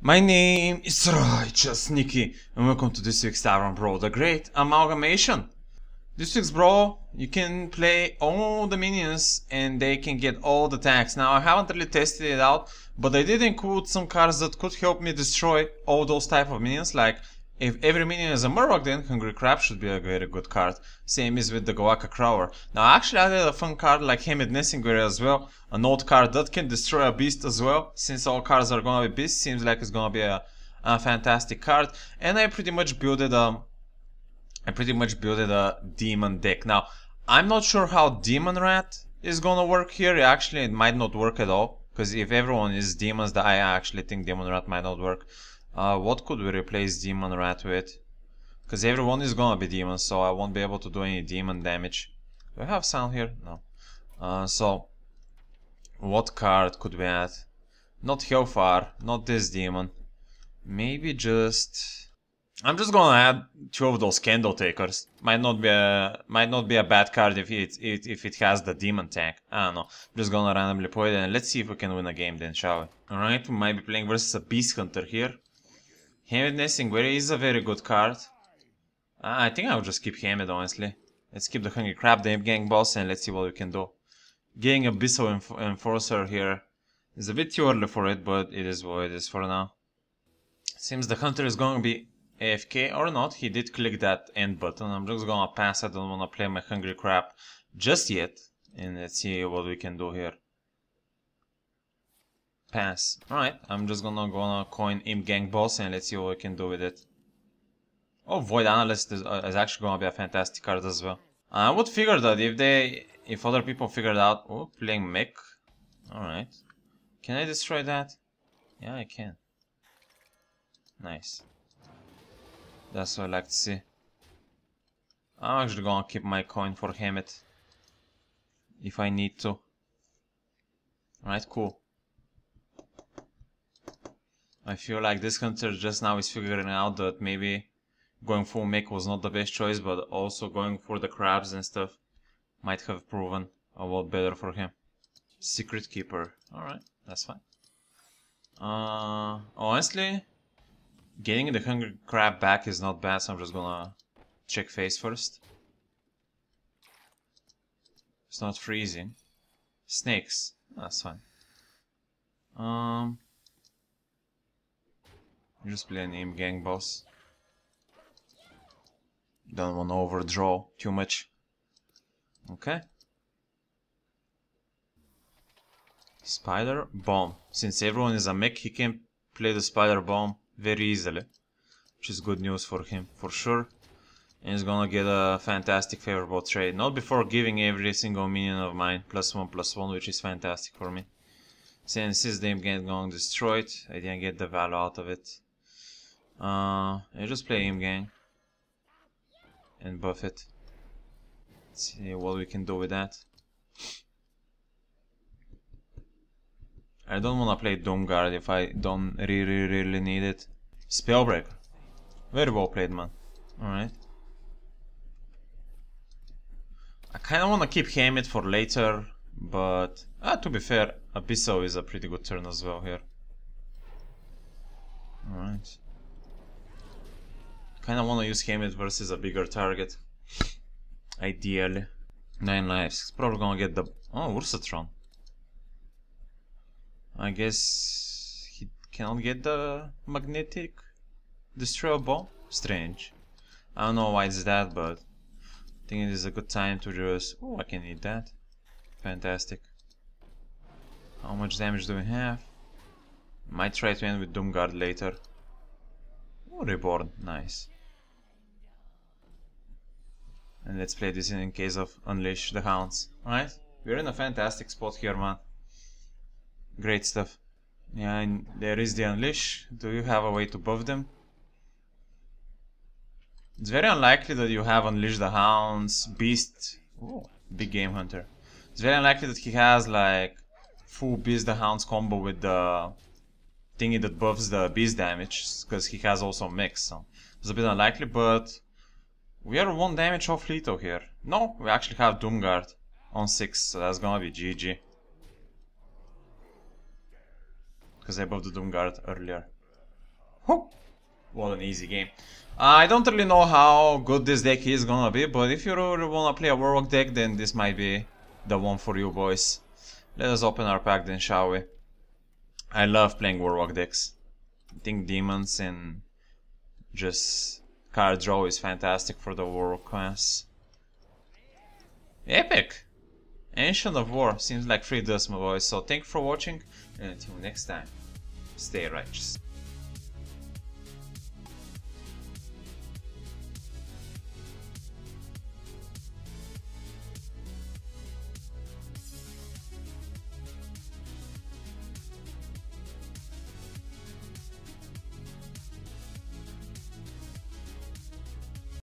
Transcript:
My name is Righteous Nikki, and welcome to this week's Tavern Brawl, the Great Amalgamation. This week's Brawl, you can play all the minions and they can get all the attacks. Now I haven't really tested it out, but I did include some cards that could help me destroy all those type of minions. Like, if every minion is a Murloc, then Hungry Crab should be a very good card. Same is with the Goaka Crawler. Now I actually added a fun card like Hemet Nesingwary as well. An old card that can destroy a beast as well. Since all cards are gonna be beasts, seems like it's gonna be a fantastic card. And I pretty much built a demon deck. Now, I'm not sure how Demon Rat is gonna work here. Actually, it might not work at all. Because if everyone is demons, I actually think Demon Rat might not work. What could we replace Demon Rat with? Because everyone is gonna be demons, so I won't be able to do any demon damage. Do I have sound here? No. So, what card could we add? Not Hellfire, not this demon. Maybe just... I'm just gonna add two of those Candle Takers. Might not be a bad card if it has the demon tag. I don't know. I'm just gonna randomly put it and let's see if we can win a game then, shall we? Alright, we might be playing versus a Beast Hunter here. Hemet Nesingwary is a very good card. I think I'll just keep Hemet, honestly. Let's keep the Hungry Crab, the Imp Gang boss, and let's see what we can do. Getting Abyssal Enforcer here is a bit too early for it, but it is what it is for now. Seems the Hunter is going to be AFK or not. He did click that end button. I'm just gonna pass. I don't want to play my Hungry Crab just yet. And let's see what we can do here. Pass. Alright, I'm just gonna coin Imp Gang boss and let's see what we can do with it. Oh, Void Analyst is actually gonna be a fantastic card as well. I would figure that if other people figured out... Oh, playing mech. Alright. Can I destroy that? Yeah, I can. Nice. That's what I like to see. I'm actually gonna keep my coin for Hemet. If I need to. Alright, cool. I feel like this hunter just now is figuring out that maybe going full mech was not the best choice, but also going for the crabs and stuff might have proven a lot better for him. Secret Keeper. Alright, that's fine. Honestly, getting the Hungry Crab back is not bad, so I'm just gonna check face first. It's not freezing. Snakes. That's fine. Just play an Imp Gang boss. Don't want to overdraw too much. Okay. Spider Bomb. Since everyone is a mech, he can play the Spider Bomb very easily. Which is good news for him, for sure. And he's gonna get a fantastic favorable trade. Not before giving every single minion of mine +1/+1, which is fantastic for me. Since this Imp Gang going destroyed, I didn't get the value out of it. I just play Imp Gang. And buff it. Let's see what we can do with that. I don't want to play Doomguard if I don't really need it. Spellbreaker. Very well played, man. Alright. I kind of want to keep Hemet for later, but to be fair, Abyssal is a pretty good turn as well here. Alright. Kind of want to use Hemet versus a bigger target. Ideally. 9 lives. He's probably gonna get the... Oh, Ursatron. I guess he cannot get the magnetic destroyer bomb? Strange. I don't know why it's that, but I think it is a good time to just... Oh, I can eat that. Fantastic. How much damage do we have? Might try to end with Doomguard later. Oh, Reborn. Nice. And let's play this in case of Unleash the Hounds. Alright? We're in a fantastic spot here, man. Great stuff. Yeah, and there is the Unleash. Do you have a way to buff them? It's very unlikely that you have Unleash the Hounds, Beast... Oh, big game hunter. It's very unlikely that he has like full Beast the Hounds combo with the thingy that buffs the Beast damage, because he has also mix, so it's a bit unlikely, but we are 1 damage off lethal here. No, we actually have Doomguard on 6, so that's gonna be GG. Because I buffed the Doomguard earlier. Whew. What an easy game. I don't really know how good this deck is gonna be, but if you really wanna play a Warlock deck, then this might be the one for you boys. Let us open our pack then, shall we? I love playing Warlock decks. I think Demons and just card draw is fantastic for the Warlock class. Epic! Ancient of War seems like free dust, my boys. So thank you for watching, and until next time, stay righteous.